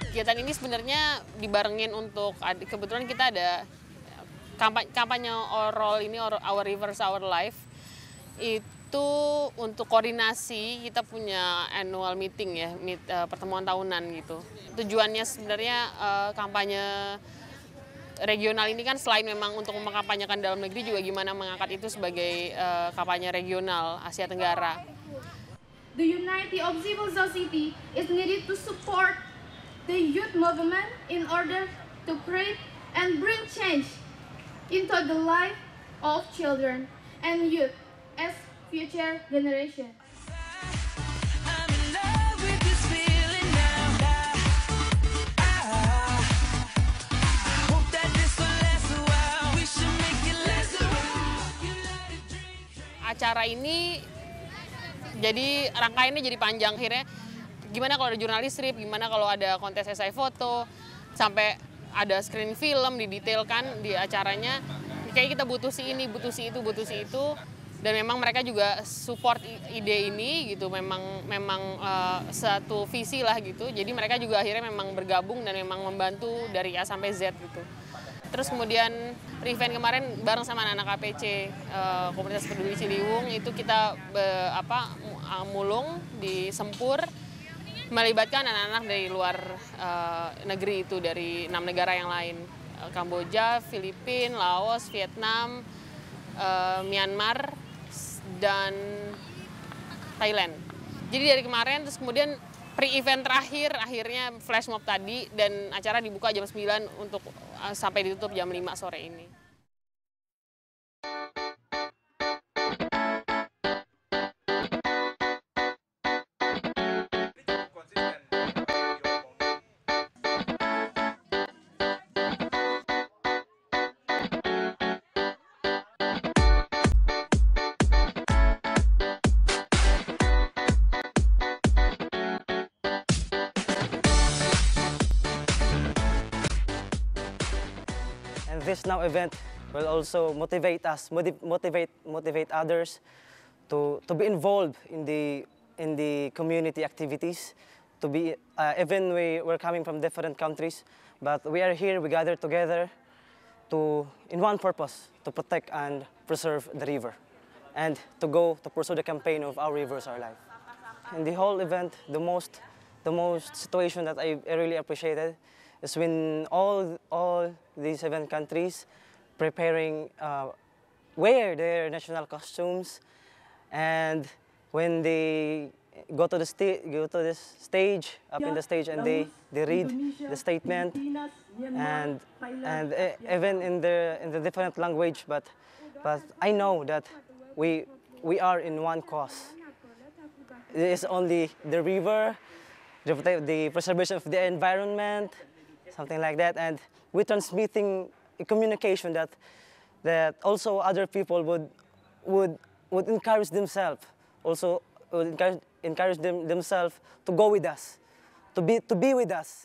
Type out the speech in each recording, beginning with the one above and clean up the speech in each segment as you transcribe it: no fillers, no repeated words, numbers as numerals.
Kegiatan ini sebenarnya dibarengin untuk kebetulan kita ada kampanye Our Rivers Our Life. Itu untuk koordinasi kita punya annual meeting ya, pertemuan tahunan gitu. Tujuannya sebenarnya kampanye regional ini kan selain memang untuk mengkampanyekan dalam negeri juga gimana mengangkat itu sebagai kampanye regional Asia Tenggara. The unity of civil society is needed to support the youth movement in order to create and bring change into the life of children and youth as future generation. Acara ini jadi rangkaiannya jadi panjang, akhirnya gimana kalau ada jurnalis strip, gimana kalau ada kontes esai foto, sampai ada screen film didetailkan di acaranya. Kayak kita butuh si ini, butuh si itu, dan memang mereka juga support ide ini gitu, memang satu visi lah gitu. Jadi mereka juga akhirnya memang bergabung dan memang membantu dari A sampai Z gitu. Terus kemudian event kemarin bareng sama anak-anak KPC, Komunitas Peduli Ciliwung, itu kita mulung di Sempur, melibatkan anak-anak dari luar negeri itu, dari 6 negara yang lain. Kamboja, Filipina, Laos, Vietnam, Myanmar, dan Thailand. Jadi dari kemarin, terus kemudian pre-event terakhir, akhirnya flash mob tadi, dan acara dibuka jam 9 untuk sampai ditutup jam 5 sore ini. And this now event will also motivate us, motivate others to be involved in the community activities. To be even we're coming from different countries, but we are here. We gather together in one purpose: to protect and preserve the river, and to go to pursue the campaign of Our Rivers Our Life. In the whole event, the most situation that I really appreciated is when all these 7 countries preparing wear their national costumes, and when they go to the stage up in the stage, and they read the statement, and even in the different language, but I know that we are in one cause. It is only the river, the preservation of the environment, something like that, and we're transmitting a communication that also other people would encourage themselves, also would encourage themselves to go with us, to be with us.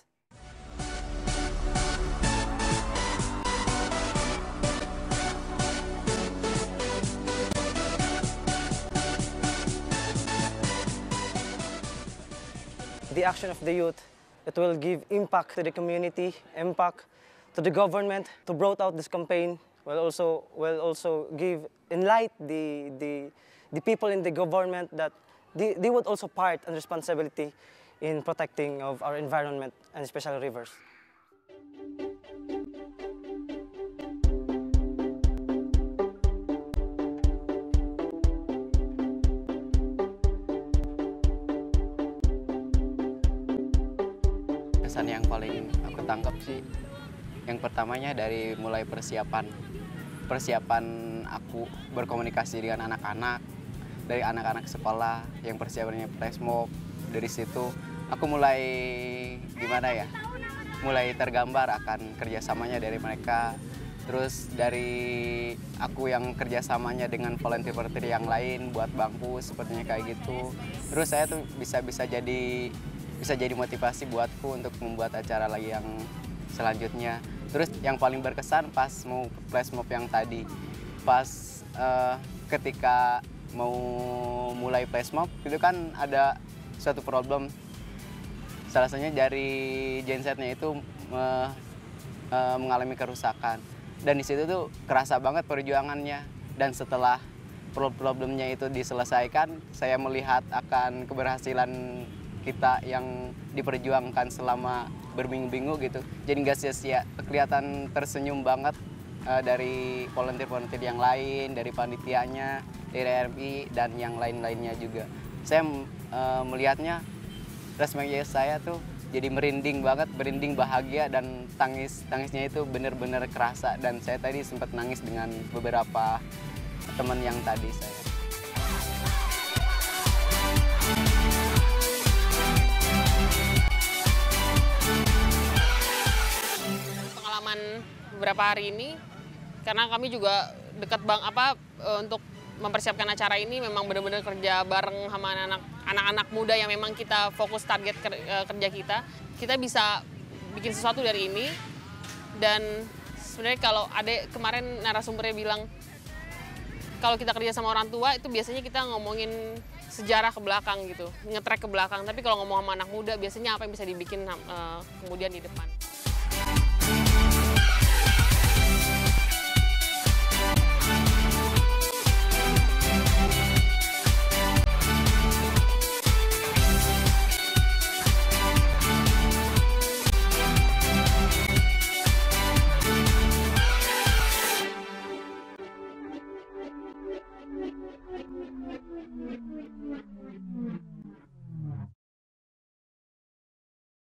The action of the youth, it will give impact to the community, impact to the government. To brought out this campaign will also give enlight the people in the government that they would also part and responsibility in protecting of our environment and especially rivers. Kesan yang paling aku tangkap sih, yang pertamanya dari mulai persiapan aku berkomunikasi dengan anak-anak, dari anak-anak sekolah yang persiapannya flash mob. Dari situ aku mulai mulai tergambar akan kerjasamanya dari mereka. Terus dari aku yang kerjasamanya dengan volunteer yang lain buat bangku sepertinya kayak gitu. Terus saya tuh bisa jadi motivasi buatku untuk membuat acara lagi yang selanjutnya. Terus yang paling berkesan pas mau flash mob yang tadi, pas ketika mau mulai flash mob itu kan ada suatu problem salah satunya dari gensetnya itu mengalami kerusakan. Dan di situ tuh kerasa banget perjuangannya. Dan setelah problemnya itu diselesaikan, saya melihat akan keberhasilan kita yang diperjuangkan selama berminggu-minggu gitu. Jadi nggak sia-sia, kelihatan tersenyum banget dari volunteer-volunteer yang lain, dari panitianya, dari RMI, dan yang lain-lainnya juga. Saya melihatnya, responnya saya tuh jadi merinding banget, merinding bahagia, dan tangisnya itu benar-benar kerasa. Dan saya tadi sempat nangis dengan beberapa teman yang tadi saya. Pengalaman beberapa hari ini, karena kami juga dekat untuk mempersiapkan acara ini memang benar-benar kerja bareng sama anak-anak muda yang memang kita fokus target kerja kita bisa bikin sesuatu dari ini. Dan sebenarnya kalau kemarin narasumbernya bilang kalau kita kerja sama orang tua itu biasanya kita ngomongin sejarah ke belakang gitu, nge-track ke belakang. Tapi kalau ngomong sama anak muda biasanya apa yang bisa dibikin kemudian di depan.